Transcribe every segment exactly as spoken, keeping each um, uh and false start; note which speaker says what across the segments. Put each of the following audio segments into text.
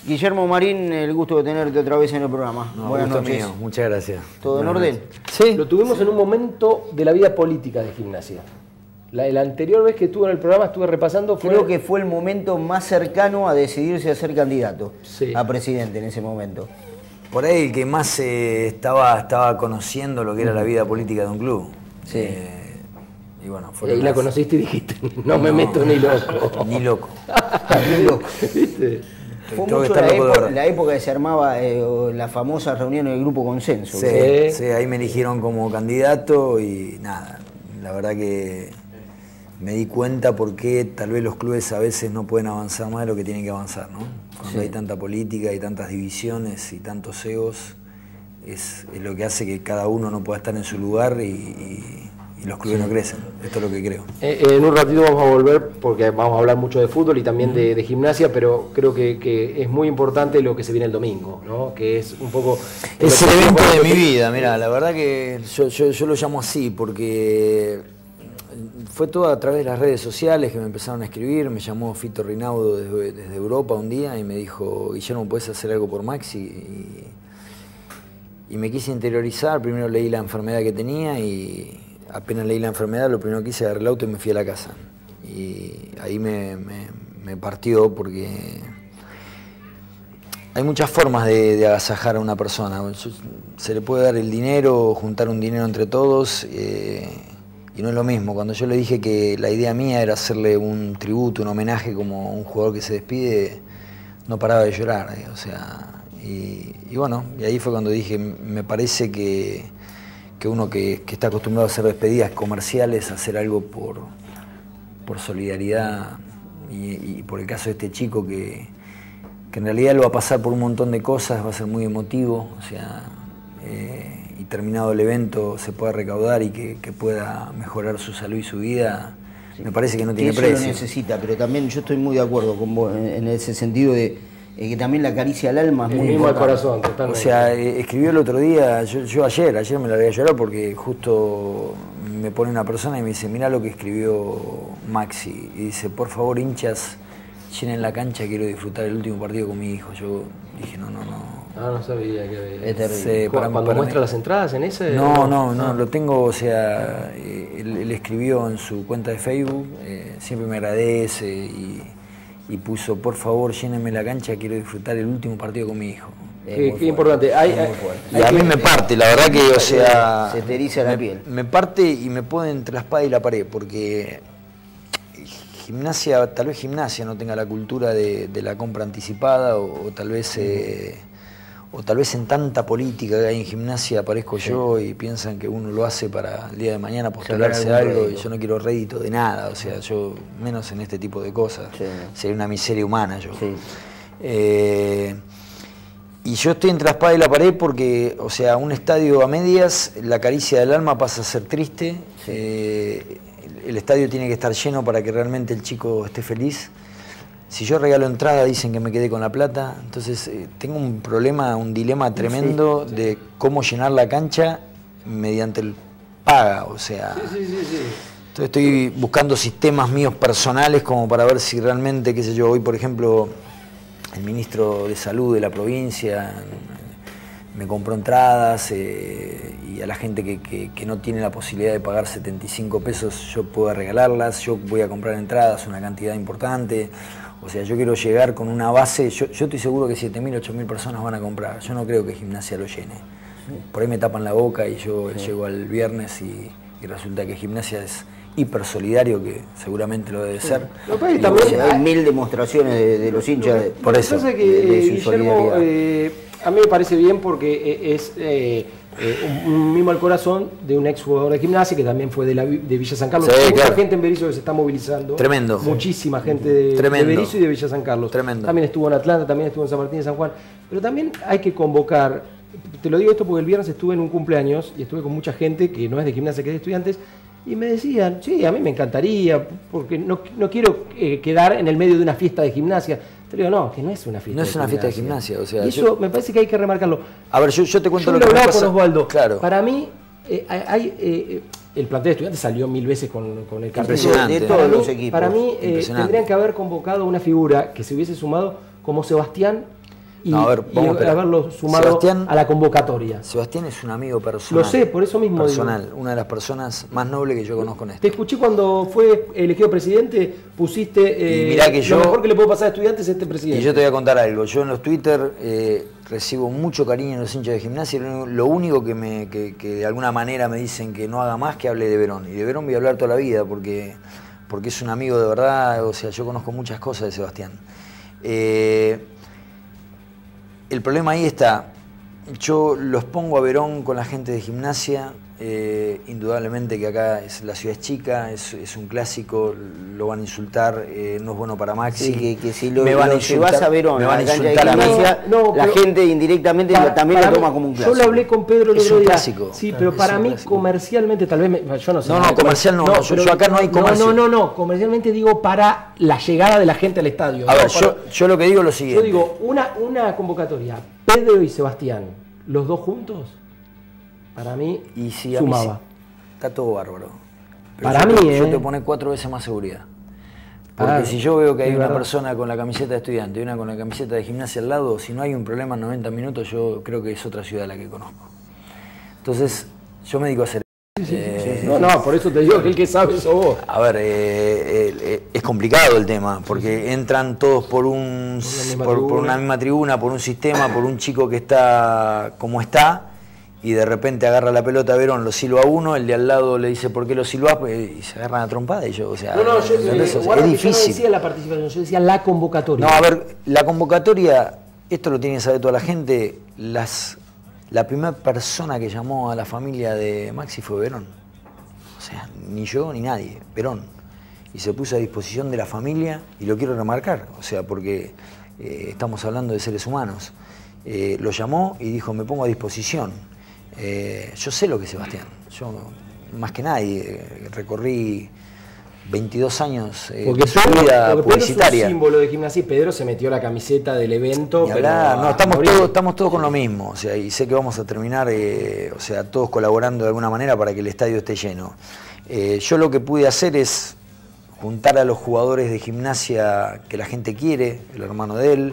Speaker 1: Guillermo Marín, el gusto de tenerte otra vez en el programa.
Speaker 2: No,
Speaker 1: Buenas
Speaker 2: gusto
Speaker 1: noches.
Speaker 2: Mío. Muchas gracias.
Speaker 1: ¿Todo en orden?
Speaker 2: Sí.
Speaker 3: Lo tuvimos en un momento de la vida política de Gimnasia. La, la anterior vez que estuve en el programa estuve repasando... Fue...
Speaker 1: Creo que fue el momento más cercano a decidirse a ser candidato
Speaker 3: sí.
Speaker 1: a presidente en ese momento.
Speaker 2: Por ahí el que más eh, estaba, estaba conociendo lo que era la vida política de un club.
Speaker 1: Sí.
Speaker 2: Eh, y bueno,
Speaker 3: y ahí las... la conociste y dijiste, no, no me meto ni loco.
Speaker 2: Ni loco.
Speaker 1: Ni loco.
Speaker 3: ¿Viste?
Speaker 1: Fue mucho la época, la época que se armaba eh, la famosa reunión del Grupo Consenso.
Speaker 2: Sí, sí, sí, ahí me eligieron como candidato y nada, la verdad que me di cuenta por qué tal vez los clubes a veces no pueden avanzar más de lo que tienen que avanzar, ¿no? Cuando sí. hay tanta política y tantas divisiones y tantos egos, es, es lo que hace que cada uno no pueda estar en su lugar y, y, y los clubes sí. no crecen. Esto es lo que creo.
Speaker 3: Eh, en un ratito vamos a volver porque vamos a hablar mucho de fútbol y también de, de gimnasia, pero creo que, que es muy importante lo que se viene el domingo, ¿no? Que es un poco...
Speaker 2: Es el evento de mi vida, mira, la verdad que yo, yo, yo lo llamo así porque fue todo a través de las redes sociales que me empezaron a escribir. Me llamó Fito Rinaudo desde, desde Europa un día y me dijo, Guillermo, ¿puedes hacer algo por Maxi? Y, y me quise interiorizar. Primero leí la enfermedad que tenía y apenas leí la enfermedad, lo primero que hice, agarré el auto y me fui a la casa. Y ahí me, me, me partió porque hay muchas formas de, de agasajar a una persona. Se le puede dar el dinero, juntar un dinero entre todos, eh, y no es lo mismo. Cuando yo le dije que la idea mía era hacerle un tributo, un homenaje como un jugador que se despide, no paraba de llorar. Eh, o sea, y, y bueno, y ahí fue cuando dije, me parece que, que uno que, que está acostumbrado a hacer despedidas comerciales, hacer algo por, por solidaridad, y, y por el caso de este chico que, que en realidad lo va a pasar por un montón de cosas, va a ser muy emotivo, o sea... Eh, y terminado el evento se pueda recaudar y que, que pueda mejorar su salud y su vida, sí. me parece que no tiene
Speaker 1: eso
Speaker 2: precio.
Speaker 1: Lo necesita, pero también yo estoy muy de acuerdo con vos en, en ese sentido de eh, que también la caricia al alma es
Speaker 3: el
Speaker 1: muy
Speaker 3: mismo al
Speaker 1: importante.
Speaker 3: corazón, totalmente.
Speaker 2: O sea, eh, escribió el otro día, yo, yo ayer, ayer me la voy a llorar porque justo me pone una persona y me dice, mirá lo que escribió Maxi, y dice, por favor hinchas, llenen la cancha, quiero disfrutar el último partido con mi hijo. Yo dije, no, no, no.
Speaker 3: Ah, no sabía que había.
Speaker 1: Es terrible.
Speaker 2: Sí, para,
Speaker 3: ¿Cuando
Speaker 2: para
Speaker 3: muestra
Speaker 2: mí...
Speaker 3: las entradas en ese?
Speaker 2: No, no, no, lo tengo, o sea, él, él escribió en su cuenta de Facebook, eh, siempre me agradece y, y puso, por favor, llénenme la cancha, quiero disfrutar el último partido con mi hijo.
Speaker 3: Qué, qué importante. Hay, hay,
Speaker 2: y a mí me parte, la verdad que, o sea,
Speaker 1: se te eriza la
Speaker 2: me,
Speaker 1: piel.
Speaker 2: Me parte y me pone entre la espada y la pared, porque gimnasia, tal vez gimnasia no tenga la cultura de, de la compra anticipada o, o tal vez... Eh, o tal vez en tanta política que hay en gimnasia aparezco sí. yo y piensan que uno lo hace para el día de mañana postularse algo rédito. Y yo no quiero rédito de nada, o sea, yo menos en este tipo de cosas, sí. sería una miseria humana yo. Sí. Eh, y yo estoy entre la espada y la pared porque, o sea, un estadio a medias, la caricia del alma pasa a ser triste, sí. eh, el estadio tiene que estar lleno para que realmente el chico esté feliz. Si yo regalo entrada dicen que me quedé con la plata, entonces eh, tengo un problema, un dilema tremendo sí, sí. de cómo llenar la cancha mediante el paga, o sea,
Speaker 3: sí, sí, sí, sí.
Speaker 2: Entonces estoy buscando sistemas míos personales como para ver si realmente, qué sé yo, hoy por ejemplo el ministro de Salud de la provincia me compró entradas eh, y a la gente que, que, que no tiene la posibilidad de pagar setenta y cinco pesos yo puedo regalarlas, yo voy a comprar entradas, una cantidad importante. O sea, yo quiero llegar con una base, yo, yo estoy seguro que siete mil, ocho mil personas van a comprar, yo no creo que Gimnasia lo llene. Por ahí me tapan la boca y yo sí. llego al viernes y, y resulta que Gimnasia es hiper solidario, que seguramente lo debe ser.
Speaker 1: Sí. Lo y también hay mil demostraciones de, de los hinchas de,
Speaker 3: por eso. Que, de, de su Guillermo, eh, a mí me parece bien porque es... Eh, Eh, un, un mimo al corazón de un ex jugador de Gimnasia que también fue de, la, de Villa San Carlos.
Speaker 2: Sí,
Speaker 3: Mucha
Speaker 2: claro.
Speaker 3: gente en Berisso que se está movilizando.
Speaker 2: Tremendo.
Speaker 3: Muchísima gente de, de Berisso y de Villa San Carlos.
Speaker 2: Tremendo.
Speaker 3: También estuvo en Atlanta, también estuvo en San Martín de San Juan. Pero también hay que convocar, te lo digo esto porque el viernes estuve en un cumpleaños y estuve con mucha gente que no es de Gimnasia, que es de Estudiantes, y me decían, sí, a mí me encantaría, porque no, no quiero eh, quedar en el medio de una fiesta de Gimnasia. Te digo, no, que no es una fiesta
Speaker 2: No
Speaker 3: de
Speaker 2: es una
Speaker 3: gimnasia.
Speaker 2: fiesta de gimnasia, o sea...
Speaker 3: Y eso
Speaker 2: yo...
Speaker 3: me parece que hay que remarcarlo.
Speaker 2: A ver, yo, yo te cuento
Speaker 3: yo
Speaker 2: lo que
Speaker 3: me
Speaker 2: me
Speaker 3: pasa.
Speaker 2: con
Speaker 3: Osvaldo.
Speaker 2: Claro.
Speaker 3: Para mí, eh, hay, eh, el plantel de Estudiantes salió mil veces con, con el cartel
Speaker 2: de
Speaker 1: todos los equipos.
Speaker 3: Para mí, eh, tendrían que haber convocado una figura que se hubiese sumado como Sebastián y,
Speaker 2: no, a ver,
Speaker 3: y haberlo sumado Sebastián, a la convocatoria.
Speaker 2: Sebastián es un amigo personal.
Speaker 3: Lo sé, por eso mismo
Speaker 2: personal,
Speaker 3: digo.
Speaker 2: Una de las personas más nobles que yo conozco en esto.
Speaker 3: Te escuché cuando fue elegido presidente, pusiste
Speaker 2: eh, mirá que yo,
Speaker 3: lo mejor que le puede pasar a estudiantes es este presidente.
Speaker 2: Y yo te voy a contar algo. Yo en los Twitter eh, recibo mucho cariño en los hinchas de Gimnasia. Lo único que, me, que, que de alguna manera me dicen que no haga más que hable de Verón. Y de Verón voy a hablar toda la vida porque, porque es un amigo de verdad. O sea, yo conozco muchas cosas de Sebastián. Eh, el problema ahí está. Yo los pongo a Verón con la gente de Gimnasia. Eh, indudablemente que acá es, la ciudad es chica, es, es un clásico, lo van a insultar, eh, no es bueno para Maxi.
Speaker 1: Sí, que, que si lo,
Speaker 2: me van
Speaker 1: lo
Speaker 2: a insultar,
Speaker 1: llevas a Verón,
Speaker 2: me van a insultar
Speaker 1: a
Speaker 2: mí.
Speaker 1: No, no, la gente indirectamente
Speaker 3: para,
Speaker 1: también
Speaker 3: para
Speaker 1: lo toma
Speaker 3: mí,
Speaker 1: como un clásico.
Speaker 3: Yo lo hablé con Pedro el
Speaker 2: es
Speaker 3: otro
Speaker 2: un
Speaker 3: día.
Speaker 2: clásico.
Speaker 3: Sí, pero
Speaker 2: es
Speaker 3: para mí
Speaker 2: clásico.
Speaker 3: comercialmente, tal vez, me, yo no sé.
Speaker 2: No, no, comercial no, no yo, yo acá no hay comercio.
Speaker 3: No, no, no, no, comercialmente digo para la llegada de la gente al estadio.
Speaker 2: A
Speaker 3: ¿no?
Speaker 2: ver,
Speaker 3: para,
Speaker 2: yo, yo lo que digo es lo siguiente.
Speaker 3: Yo digo, una, una convocatoria, Pedro y Sebastián, los dos juntos, para mí
Speaker 2: y si
Speaker 3: sumaba.
Speaker 2: Mí, está todo bárbaro. Pero
Speaker 3: para
Speaker 2: yo,
Speaker 3: mí,
Speaker 2: yo
Speaker 3: eh.
Speaker 2: te pone cuatro veces más seguridad. Porque ah, si yo veo que hay una verdad. persona con la camiseta de estudiante y una con la camiseta de Gimnasia al lado, si no hay un problema en noventa minutos, yo creo que es otra ciudad la que conozco. Entonces, yo me dedico a hacer...
Speaker 3: Sí, sí, eh, sí, sí. No, no, por eso te digo que el que sabe sos vos.
Speaker 2: A ver, eh, eh, es complicado el tema, porque entran todos por, un, por, por, por una misma tribuna, por un sistema, por un chico que está como está, y de repente agarra la pelota Verón, lo silba a uno, el de al lado le dice ¿por qué lo silbás? Pues, y se agarran a trompada y yo, o sea,
Speaker 3: no, no, yo, eh,
Speaker 2: es,
Speaker 3: es
Speaker 2: difícil.
Speaker 3: Yo no decía la participación, yo decía la convocatoria.
Speaker 2: No, a ver, la convocatoria, esto lo tiene que saber toda la gente, las, la primera persona que llamó a la familia de Maxi fue Verón. O sea, ni yo ni nadie, Verón. Y se puso a disposición de la familia, y lo quiero remarcar, o sea, porque eh, estamos hablando de seres humanos. Eh, lo llamó y dijo, me pongo a disposición. Eh, yo sé lo que es Sebastián, yo más que nadie eh, recorrí veintidós años eh,
Speaker 3: porque
Speaker 2: de su vida
Speaker 3: porque
Speaker 2: publicitaria.
Speaker 3: Pedro es un símbolo de Gimnasia y Pedro se metió la camiseta del evento.
Speaker 2: Pero no, estamos todos, estamos todos con lo mismo, o sea, y sé que vamos a terminar, eh, o sea, todos colaborando de alguna manera para que el estadio esté lleno. Eh, yo lo que pude hacer es juntar a los jugadores de Gimnasia que la gente quiere, el hermano de él,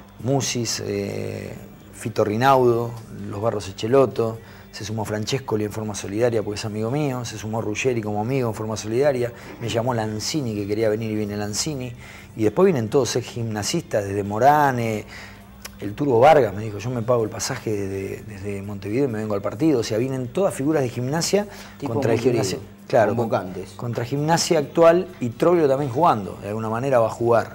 Speaker 2: Musis, eh, Fito Rinaudo, Los Barros Echeloto, se sumó Francescoli en forma solidaria porque es amigo mío, se sumó Ruggeri como amigo en forma solidaria, me llamó Lanzini que quería venir y viene Lanzini, y después vienen todos ex gimnasistas, desde Morane, el Turbo Vargas me dijo, yo me pago el pasaje desde, desde Montevideo y me vengo al partido, o sea, vienen todas figuras de Gimnasia
Speaker 1: tipo
Speaker 2: contra el Gimnasia, claro,
Speaker 1: convocantes.
Speaker 2: Contra Gimnasia actual y Troglio también jugando, de alguna manera va a jugar.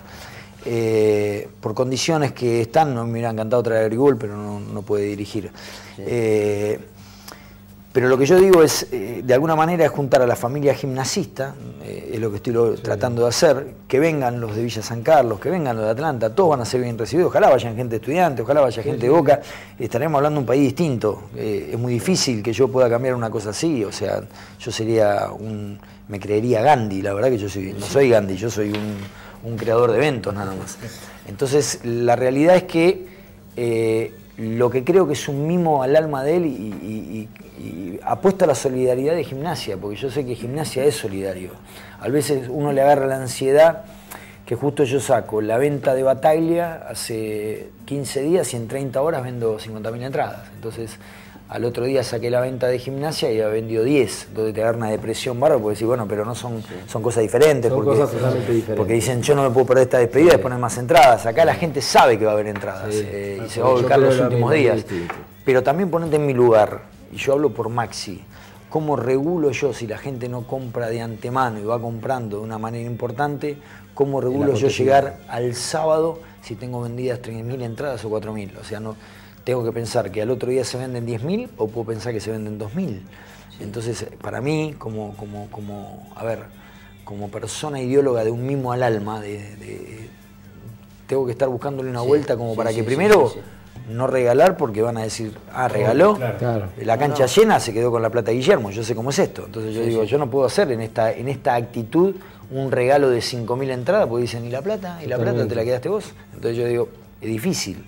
Speaker 2: Eh, por condiciones que están, no me hubiera encantado traer a Grigol, pero no, no puede dirigir. Sí. Eh, pero lo que yo digo es, eh, de alguna manera, es juntar a la familia gimnasista, eh, es lo que estoy lo, sí. tratando de hacer, que vengan los de Villa San Carlos, que vengan los de Atlanta, todos van a ser bien recibidos, ojalá vayan gente estudiante, ojalá vaya sí, gente sí. de Boca, estaremos hablando de un país distinto, eh, es muy difícil que yo pueda cambiar una cosa así, o sea, yo sería un, me creería Gandhi, la verdad que yo soy, no soy Gandhi, yo soy un... un creador de eventos nada más. Entonces, la realidad es que eh, lo que creo que es un mimo al alma de él y, y, y, y apuesta a la solidaridad de Gimnasia, porque yo sé que Gimnasia es solidario. A veces uno le agarra la ansiedad que justo yo saco la venta de Bataglia hace quince días y en treinta horas vendo cincuenta mil entradas. Entonces, al otro día saqué la venta de Gimnasia y había vendido diez, donde te agarra una depresión barro, porque decís, bueno, pero no son, son cosas diferentes.
Speaker 3: Son
Speaker 2: porque,
Speaker 3: cosas totalmente diferentes.
Speaker 2: Porque dicen, yo no me puedo perder esta despedida, sí. de poner más entradas. Acá la gente sabe que va a haber entradas sí. eh, y se va a volcar los últimos días. Pero también ponete en mi lugar, y yo hablo por Maxi, ¿cómo regulo yo si la gente no compra de antemano y va comprando de una manera importante? ¿Cómo regulo yo llegar al sábado si tengo vendidas tres mil entradas o cuatro mil? O sea, no... Tengo que pensar que al otro día se venden diez mil o puedo pensar que se venden dos mil. Entonces, para mí, como, como, como, a ver, como persona ideóloga de un mimo al alma, de, de, tengo que estar buscándole una sí, vuelta como sí, para sí, que sí, primero sí, sí. no regalar porque van a decir, ah, regaló, claro, claro. la cancha no, no. llena, se quedó con la plata de Guillermo, yo sé cómo es esto. Entonces yo sí, digo, sí. yo no puedo hacer en esta, en esta actitud un regalo de cinco mil entradas porque dicen, ¿y la plata? ¿Y la plata te la quedaste vos? Entonces yo digo, es difícil.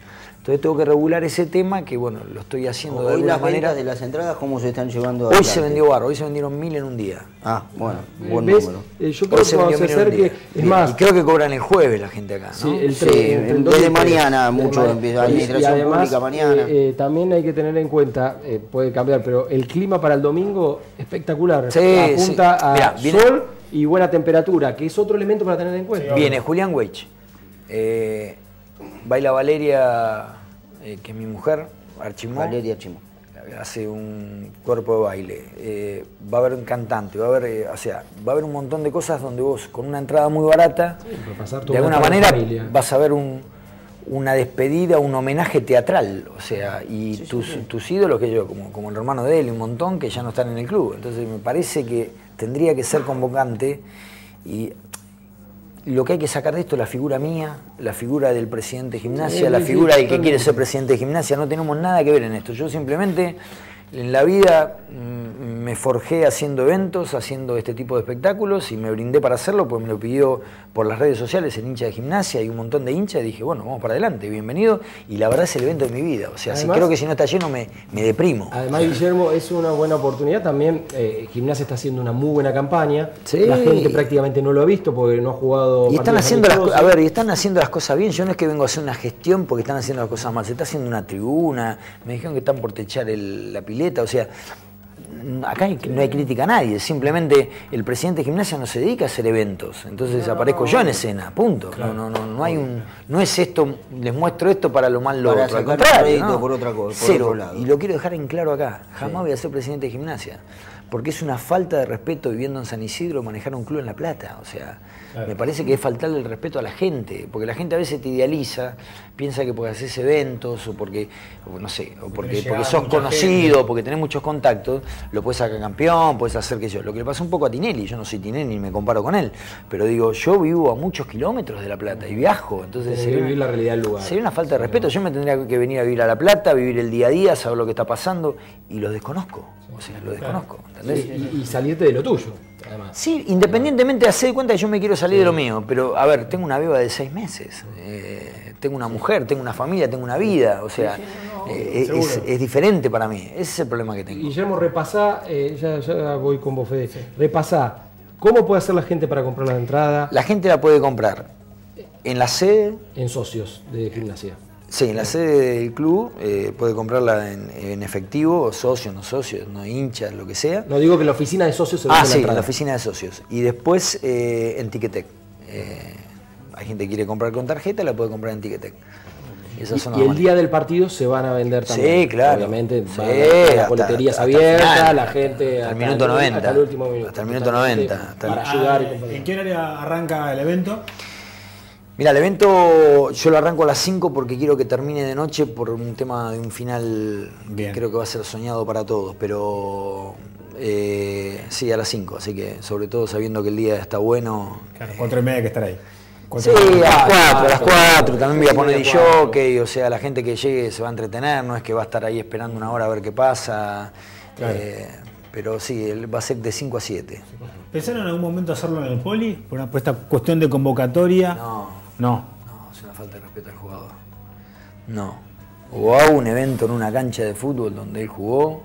Speaker 2: Entonces tengo que regular ese tema que, bueno, lo estoy haciendo de
Speaker 1: Hoy
Speaker 2: alguna
Speaker 1: las
Speaker 2: manera.
Speaker 1: ventas de las entradas, ¿cómo se están llevando
Speaker 2: Hoy
Speaker 1: adelante?
Speaker 2: se vendió barro, hoy se vendieron mil en un día.
Speaker 1: Ah, bueno, buen
Speaker 3: ¿Ves?
Speaker 1: número.
Speaker 3: Eh, yo creo
Speaker 2: Hoy
Speaker 3: que
Speaker 2: se
Speaker 3: cuando
Speaker 2: vendió
Speaker 3: se
Speaker 2: mil en un
Speaker 3: acerque,
Speaker 2: día.
Speaker 3: es más,
Speaker 2: Y creo que cobran el jueves la gente acá, ¿no?
Speaker 3: sí, el
Speaker 1: Sí,
Speaker 3: tres,
Speaker 1: en
Speaker 3: el
Speaker 1: vez de
Speaker 3: dos y el
Speaker 1: mañana,
Speaker 3: tres.
Speaker 1: mucho
Speaker 3: De
Speaker 1: empieza
Speaker 3: ma-
Speaker 1: la administración
Speaker 3: y además,
Speaker 1: pública mañana.
Speaker 3: eh, eh, también hay que tener en cuenta, eh, puede cambiar, pero el clima para el domingo espectacular.
Speaker 2: Sí,
Speaker 3: Apunta
Speaker 2: sí.
Speaker 3: a
Speaker 2: Mirá, viene-
Speaker 3: sol y buena temperatura, que es otro elemento para tener en cuenta.
Speaker 2: Viene Julián Weich, eh, baila Valeria, eh, que es mi mujer, Archimó.
Speaker 1: Valeria Chimo.
Speaker 2: Hace un cuerpo de baile, eh, va a haber un cantante, va a haber, eh, o sea, va a haber un montón de cosas donde vos con una entrada muy barata,
Speaker 3: Sí, para pasar toda
Speaker 2: de
Speaker 3: una
Speaker 2: alguna
Speaker 3: tarde en
Speaker 2: manera
Speaker 3: familia.
Speaker 2: vas a ver un, una despedida, un homenaje teatral, o sea, y tus, tus ídolos que yo, como, como el hermano de él, un montón que ya no están en el club, entonces me parece que tendría que ser convocante y lo que hay que sacar de esto es la figura mía, la figura del presidente de Gimnasia,
Speaker 3: Sí,
Speaker 2: la
Speaker 3: sí,
Speaker 2: figura
Speaker 3: sí,
Speaker 2: del que quiere
Speaker 3: totalmente.
Speaker 2: ser presidente de Gimnasia, no tenemos nada que ver en esto. Yo simplemente en la vida mm, me forjé haciendo eventos, haciendo este tipo de espectáculos y me brindé para hacerlo, pues me lo pidió por las redes sociales el hincha de Gimnasia y un montón de hinchas y dije, bueno, vamos para adelante, bienvenido. Y la verdad es el evento de mi vida, o sea, si
Speaker 3: Además-
Speaker 2: creo que si no está lleno me, me deprimo.
Speaker 3: Además, Guillermo, es una buena oportunidad también. Eh, Gimnasia está haciendo una muy buena campaña.
Speaker 2: Sí.
Speaker 3: La gente prácticamente no lo ha visto porque no ha jugado.
Speaker 2: Y están
Speaker 3: partidos
Speaker 2: haciendo las, co-
Speaker 3: amistosos.
Speaker 2: a ver, y están haciendo las cosas bien. Yo no es que vengo a hacer una gestión porque están haciendo las cosas mal. Se está haciendo una tribuna. Me dijeron que están por techar el- la pileta. O sea, acá hay- no hay crítica a nadie. Simplemente el presidente de Gimnasia no se dedica a hacer eventos. Entonces aparezco yo en escena. Punto. No, no, no, no hay un, no es esto. Les muestro esto para lo mal lo
Speaker 1: Para
Speaker 2: otro. Al
Speaker 1: sacar
Speaker 2: contrario,
Speaker 1: rédito
Speaker 2: ¿no?
Speaker 1: por otra cosa, por
Speaker 2: Cero.
Speaker 1: otro lado.
Speaker 2: Y lo quiero dejar en claro acá. Jamás voy a ser presidente de Gimnasia. Porque es una falta de respeto viviendo en San Isidro manejar un club en La Plata. O sea,
Speaker 4: Claro.
Speaker 2: me parece que es faltarle el respeto a la gente. Porque la gente a veces te idealiza, piensa que porque haces eventos o porque, o no sé, o porque,
Speaker 4: llega
Speaker 2: porque sos
Speaker 4: mucha
Speaker 2: conocido,
Speaker 4: gente.
Speaker 2: porque tenés muchos contactos, lo puedes sacar campeón, puedes hacer que yo. Lo que le pasó un poco a Tinelli, yo no soy Tinelli ni me comparo con él. Pero digo, yo vivo a muchos kilómetros de La Plata y viajo. Entonces
Speaker 3: Tenés que
Speaker 2: sería-
Speaker 3: vivir la realidad del lugar.
Speaker 2: sería una falta de respeto. Yo me tendría que venir a vivir a La Plata, vivir el día a día, saber lo que está pasando y lo desconozco. O sea, lo desconozco. ¿Entendés?
Speaker 3: Y, y salirte de lo tuyo, además.
Speaker 2: Sí, independientemente, hacer de cuenta que yo me quiero salir de lo mío, pero a ver, tengo una beba de seis meses, eh, tengo una mujer, tengo una familia, tengo una vida, o sea, eh, es,
Speaker 4: seguro.
Speaker 2: es diferente para mí, ese es el problema que tengo.
Speaker 3: Guillermo, repasá, eh, ya, ya voy con vos, Fede. Repasá, ¿cómo puede hacer la gente para comprar la entrada
Speaker 2: La gente la puede comprar en la sede,
Speaker 3: en socios de Gimnasia?
Speaker 2: sí, en la sede del club, eh, puede comprarla en, en efectivo, socios, no socios, no hinchas, lo que sea.
Speaker 3: No digo que en la oficina de socios se
Speaker 2: Ah,
Speaker 3: vende la
Speaker 2: sí, en
Speaker 3: entrada.
Speaker 2: la oficina de socios. Y después eh, en Ticketek. Eh, hay gente que quiere comprar con tarjeta, la puede comprar en Ticketek. Esas son
Speaker 3: Y,
Speaker 2: las
Speaker 3: y el
Speaker 2: maneras.
Speaker 3: día del partido se van a vender también.
Speaker 2: Sí, claro.
Speaker 3: Obviamente,
Speaker 2: Sí,
Speaker 3: van a- las
Speaker 2: hasta-
Speaker 3: boleterías
Speaker 2: hasta el
Speaker 3: abiertas,
Speaker 2: final,
Speaker 3: la gente.
Speaker 2: hasta el minuto noventa.
Speaker 3: Hasta el último minuto.
Speaker 2: Hasta el minuto
Speaker 3: totalmente,
Speaker 2: noventa, hasta el-
Speaker 3: Para ayudar y
Speaker 4: Ah,
Speaker 3: compañía.
Speaker 4: ¿En qué horario arranca el evento?
Speaker 2: Mira, el evento yo lo arranco a las cinco porque quiero que termine de noche por un tema de un final
Speaker 4: Bien.
Speaker 2: que creo que va a ser soñado para todos, pero eh, sí, a las cinco, así que sobre todo sabiendo que el día está bueno.
Speaker 4: Claro, cuatro y media que estar ahí.
Speaker 2: Sí,
Speaker 4: Cuatro y
Speaker 2: a
Speaker 4: media.
Speaker 2: las cuatro, a las cuatro, también voy a
Speaker 3: Sí,
Speaker 2: poner
Speaker 3: a
Speaker 2: el
Speaker 3: las cuatro.
Speaker 2: jockey, o sea, la gente que llegue se va a entretener, no es que va a estar ahí esperando una hora a ver qué pasa,
Speaker 4: Claro.
Speaker 2: eh, pero sí, él va a ser de cinco a siete.
Speaker 4: ¿Pensaron en algún momento hacerlo en el poli? Por, una, por esta cuestión de convocatoria.
Speaker 2: No.
Speaker 4: No.
Speaker 2: No, es una falta de respeto al jugador. No. O hago un evento en una cancha de fútbol donde él jugó,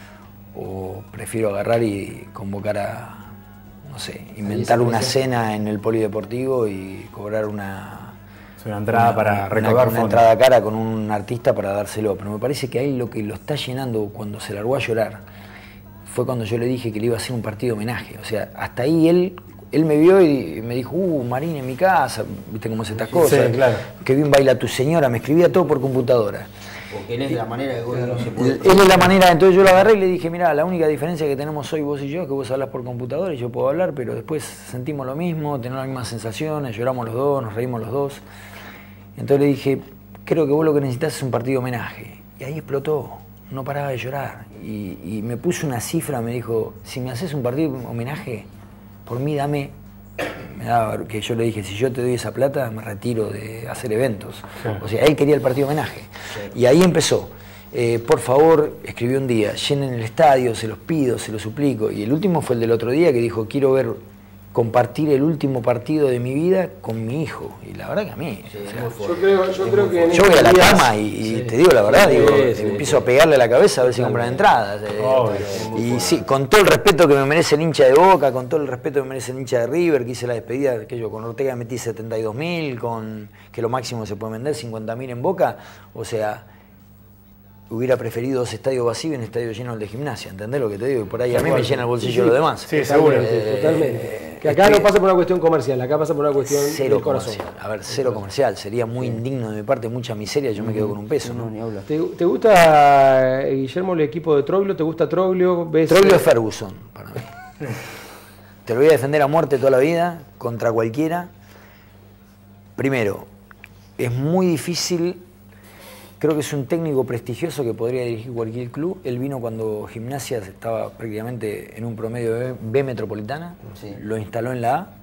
Speaker 2: o prefiero agarrar y convocar a, no sé, inventar
Speaker 3: esa
Speaker 2: una
Speaker 3: presión.
Speaker 2: cena en el polideportivo y cobrar una,
Speaker 4: Es una entrada
Speaker 2: una-
Speaker 4: para
Speaker 2: una-
Speaker 4: recaudar
Speaker 2: una
Speaker 4: fondos.
Speaker 2: entrada cara con un artista para dárselo. Pero me parece que ahí lo que lo está llenando cuando se largó a llorar fue cuando yo le dije que le iba a hacer un partido de homenaje. O sea, hasta ahí él, él me vio y me dijo, uh, Marín en mi casa, viste cómo es estas cosas.
Speaker 4: Sí, claro.
Speaker 2: Que bien baila tu señora, me escribía todo por computadora.
Speaker 1: Porque él es la manera que vos no se puede.
Speaker 2: Él es la manera, entonces yo lo agarré y le dije, mira, la única diferencia que tenemos hoy vos y yo es que vos hablas por computadora y yo puedo hablar, pero después sentimos lo mismo, tenemos las mismas sensaciones, lloramos los dos, nos reímos los dos. Entonces le dije, creo que vos lo que necesitas es un partido de homenaje. Y ahí explotó, no paraba de llorar. Y, y me puso una cifra, me dijo, si me haces un partido de homenaje, por mí dame, me daba, que yo le dije, si yo te doy esa plata, me retiro de hacer eventos.
Speaker 4: Claro.
Speaker 2: O sea, él quería el partido de homenaje. Y ahí empezó. Eh, por favor, escribió un día, llenen el estadio, se los pido, se los suplico. Y el último fue el del otro día que dijo, quiero ver compartir el último partido de mi vida con mi hijo. Y la verdad que a mí...
Speaker 3: Sí,
Speaker 2: o sea,
Speaker 3: yo creo, yo creo que... En
Speaker 2: yo voy a la
Speaker 3: días,
Speaker 2: cama y, y
Speaker 3: sí,
Speaker 2: te digo la verdad,
Speaker 3: sí,
Speaker 2: digo,
Speaker 3: sí,
Speaker 2: empiezo
Speaker 3: sí.
Speaker 2: a pegarle a la cabeza a ver si compran entradas. Eh,
Speaker 4: Obvio,
Speaker 2: y sí, con todo el respeto que me merece el hincha de Boca, con todo el respeto que me merece el hincha de River, que hice la despedida, que yo con Ortega metí setenta y dos mil, con que lo máximo se puede vender, cincuenta mil en Boca, o sea... hubiera preferido dos estadios vacíos y un estadio lleno el de Gimnasia, ¿entendés lo que te digo? Y por ahí a mí me llena el bolsillo
Speaker 3: sí, sí.
Speaker 2: lo demás.
Speaker 4: Sí, seguro.
Speaker 3: Totalmente, totalmente. Que acá no pasa por una cuestión comercial, acá pasa por una cuestión
Speaker 2: Cero
Speaker 3: del corazón.
Speaker 2: comercial. A ver, cero comercial. Sería muy indigno de mi parte, mucha miseria, yo me quedo con un peso, ¿no?
Speaker 1: No, ni hablar.
Speaker 3: ¿Te, te gusta, eh, Guillermo, el equipo de Troglio? ¿Te gusta Troglio? ¿Ves,
Speaker 2: Troglio
Speaker 3: eh,
Speaker 2: es Ferguson, para mí. Te lo voy a defender a muerte toda la vida, contra cualquiera. Primero, es muy difícil... Creo que es un técnico prestigioso que podría dirigir cualquier club. Él vino cuando Gimnasia estaba prácticamente en un promedio de B metropolitana,
Speaker 1: Sí.
Speaker 2: lo instaló en la A,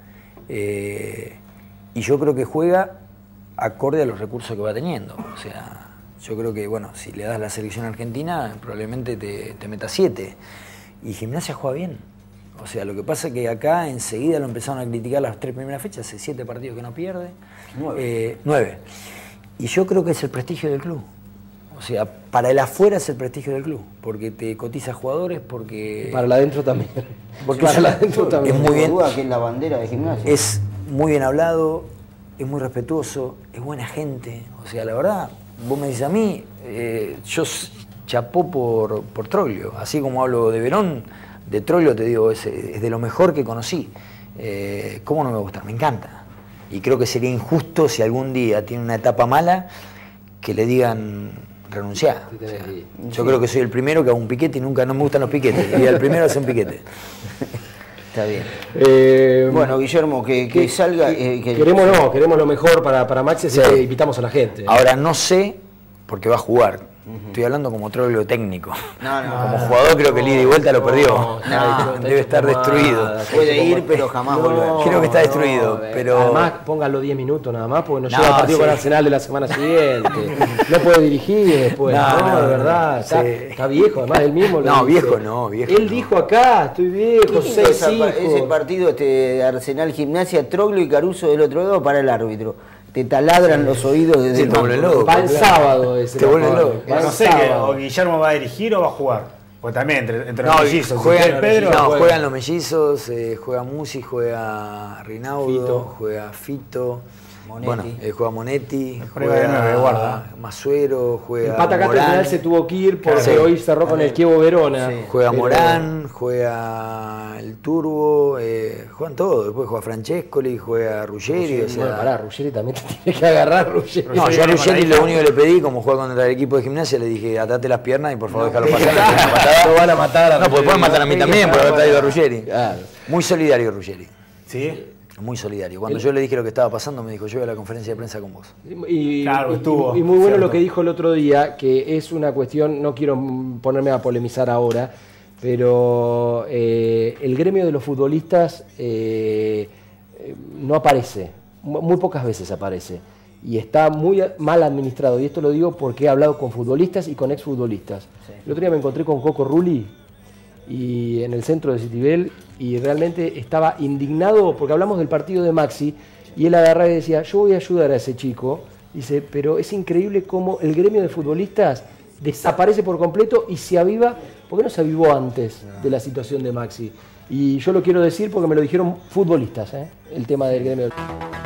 Speaker 2: eh, y yo creo que juega acorde a los recursos que va teniendo. O sea, yo creo que, bueno, si le das la selección argentina, probablemente te, te meta siete. Y Gimnasia juega bien. O sea, lo que pasa es que acá enseguida lo empezaron a criticar las tres primeras fechas, hace siete partidos que no pierde.
Speaker 1: Nueve.
Speaker 2: Eh, nueve. Y yo creo que es el prestigio del club. O sea, para el afuera es el prestigio del club, porque te cotiza jugadores, porque...
Speaker 3: Para el adentro también.
Speaker 2: Porque
Speaker 3: para
Speaker 2: es-
Speaker 3: el adentro también.
Speaker 2: es muy bien.
Speaker 1: duda que es la bandera de Gimnasia.
Speaker 2: Es muy bien hablado, es muy respetuoso, es buena gente. O sea, la verdad, vos me dices a mí, eh, yo s- chapó por, por Troglio. Así como hablo de Verón, de Troglio te digo, es, es de lo mejor que conocí. Eh, ¿Cómo no me gusta? Me encanta. Y creo que sería injusto si algún día tiene una etapa mala que le digan renunciar.
Speaker 3: Te tenés que ir.
Speaker 2: Yo creo que soy el primero que hago un piquete y nunca no me gustan los piquetes. Y el primero hace un piquete.
Speaker 1: Está bien.
Speaker 3: Eh,
Speaker 1: Bueno, Guillermo, que, que salga... eh, que-
Speaker 3: Queremos no, queremos lo mejor para, para Maxi, así
Speaker 2: Sí.
Speaker 3: que invitamos a la gente.
Speaker 2: Ahora no sé, porque va a jugar. Estoy hablando como Troglio técnico.
Speaker 1: No, no,
Speaker 2: Como
Speaker 1: no,
Speaker 2: jugador creo que el ida y vuelta lo perdió.
Speaker 3: No, está hecho- está
Speaker 2: Debe
Speaker 3: hecho
Speaker 2: estar
Speaker 3: pomada,
Speaker 2: destruido.
Speaker 3: está
Speaker 1: Puede
Speaker 3: hecho
Speaker 1: ir,
Speaker 3: pomada.
Speaker 1: pero jamás volver.
Speaker 2: Creo que está destruido,
Speaker 3: eh,
Speaker 2: pero-
Speaker 3: Además, póngalo diez minutos nada más, porque no,
Speaker 2: No,
Speaker 3: llega el partido
Speaker 2: sí.
Speaker 3: con Arsenal de la semana siguiente. No puede dirigir después.
Speaker 2: No,
Speaker 3: No,
Speaker 2: no,
Speaker 3: de verdad. Está,
Speaker 2: sí.
Speaker 3: está viejo, además él mismo lo
Speaker 2: No,
Speaker 3: dice.
Speaker 2: viejo no, viejo
Speaker 3: Él
Speaker 2: no.
Speaker 3: dijo acá, estoy viejo,
Speaker 1: Qué lindo
Speaker 3: seis
Speaker 1: esa pa- ese
Speaker 3: hijos.
Speaker 1: partido este, de Arsenal Gimnasia, Troglio y Caruso del otro lado para el árbitro. Te taladran los oídos desde
Speaker 2: Sí,
Speaker 1: el
Speaker 2: te vuelve
Speaker 1: banco.
Speaker 2: loco.
Speaker 3: Va el sábado ese.
Speaker 2: Te vuelve
Speaker 3: partido.
Speaker 2: loco.
Speaker 3: Va el
Speaker 4: No sé, que
Speaker 3: sábado.
Speaker 4: o Guillermo va a dirigir o va a jugar. Pues también entre, entre
Speaker 2: No,
Speaker 4: los mellizos. si
Speaker 2: juegan,
Speaker 4: quiere Pedro,
Speaker 2: no,
Speaker 4: juega.
Speaker 2: juegan los mellizos, eh, juega Musi, juega Rinaudo,
Speaker 3: Fito.
Speaker 2: juega Fito,
Speaker 1: Monetti.
Speaker 2: bueno, eh, juega Monetti,
Speaker 4: Juega de nueve, guarda.
Speaker 2: Masuero, juega
Speaker 3: Empata acá al
Speaker 2: Morán,
Speaker 3: final se tuvo que ir porque
Speaker 2: Claro.
Speaker 3: hoy cerró con el Chievo Verona.
Speaker 1: Sí.
Speaker 2: juega
Speaker 3: Pero-
Speaker 2: Morán, juega el Turbo, eh, juegan todos, después juega Francescoli, juega Ruggeri, o sea,
Speaker 3: Bueno, pará, Ruggeri también te tiene que agarrar, Ruggeri.
Speaker 2: no, yo a
Speaker 4: Ruggeri
Speaker 2: Ruggeri
Speaker 4: con la
Speaker 2: lo único que le pedí, como juega contra el equipo de Gimnasia, le dije, atate las piernas y por favor déjalo pasar.
Speaker 3: Lo van a matar a
Speaker 2: No, porque pueden matar a mí también por haber traído a Ruggeri.
Speaker 3: Claro.
Speaker 2: Muy solidario Ruggeri.
Speaker 4: ¿Sí?
Speaker 2: Muy solidario. Cuando yo le dije lo que estaba pasando, me dijo, yo voy a la conferencia de prensa con vos.
Speaker 3: Y,
Speaker 4: Claro,
Speaker 3: y-
Speaker 4: estuvo,
Speaker 3: y muy bueno
Speaker 4: cierto.
Speaker 3: lo que dijo el otro día, que es una cuestión, no quiero ponerme a polemizar ahora, pero eh, el gremio de los futbolistas eh, eh, no aparece, mu- muy pocas veces aparece, y está muy a- mal administrado, y esto lo digo porque he hablado con futbolistas y con exfutbolistas. El otro día me encontré con Coco Rulli y en el centro de Citibel y realmente estaba indignado porque hablamos del partido de Maxi y él agarraba y decía, yo voy a ayudar a ese chico, dice, pero es increíble cómo el gremio de futbolistas desaparece por completo y se aviva, ¿por qué no se avivó antes de la situación de Maxi? Y yo lo quiero decir porque me lo dijeron futbolistas, ¿eh? El tema del gremio.